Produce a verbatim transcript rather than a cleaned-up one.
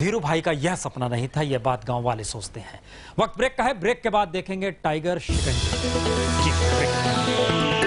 धीरू भाई का यह सपना नहीं था, यह बात गांव वाले सोचते हैं। वक्त ब्रेक का है, ब्रेक के बाद देखेंगे टाइगर शिकंजे। जी ब्रेक।